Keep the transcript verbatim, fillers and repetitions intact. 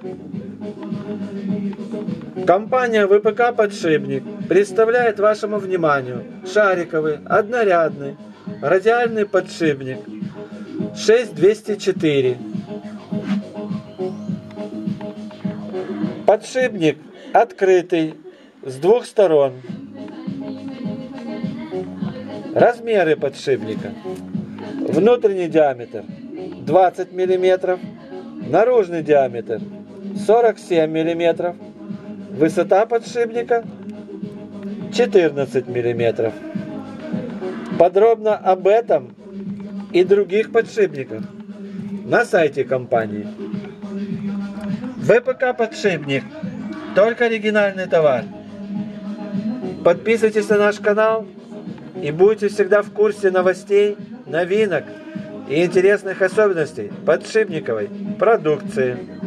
Компания вэ пэ ка «Подшипник» представляет вашему вниманию шариковый, однорядный, радиальный подшипник шесть двести четыре. Подшипник открытый с двух сторон. Размеры подшипника. Внутренний диаметр двадцать миллиметров, наружный диаметр сорок семь миллиметров, высота подшипника четырнадцать миллиметров. Подробно об этом и других подшипниках на сайте компании. вэ пэ ка «Подшипник» – только оригинальный товар. Подписывайтесь на наш канал и будете всегда в курсе новостей, новинок и интересных особенностей подшипниковой продукции.